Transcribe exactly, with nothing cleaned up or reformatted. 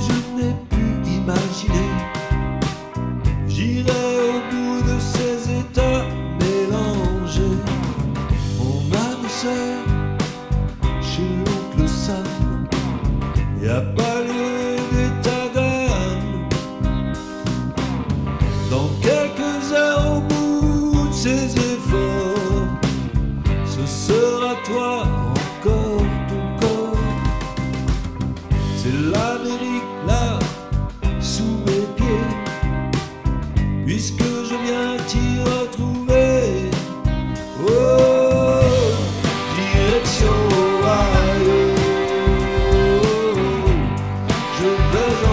je n'ai pu imaginer. J'irai au bout de ces états mélangés. Mon âme sœur, chez l'oncle Sam, y a pas lieu d'état d'âme. Dans quelques heures au bout de ces efforts, ce sera toi encore ton corps. C'est l'Amérique là, sous mes pieds, puisque je viens t'y retrouver. Oh, direction Ohio, je vais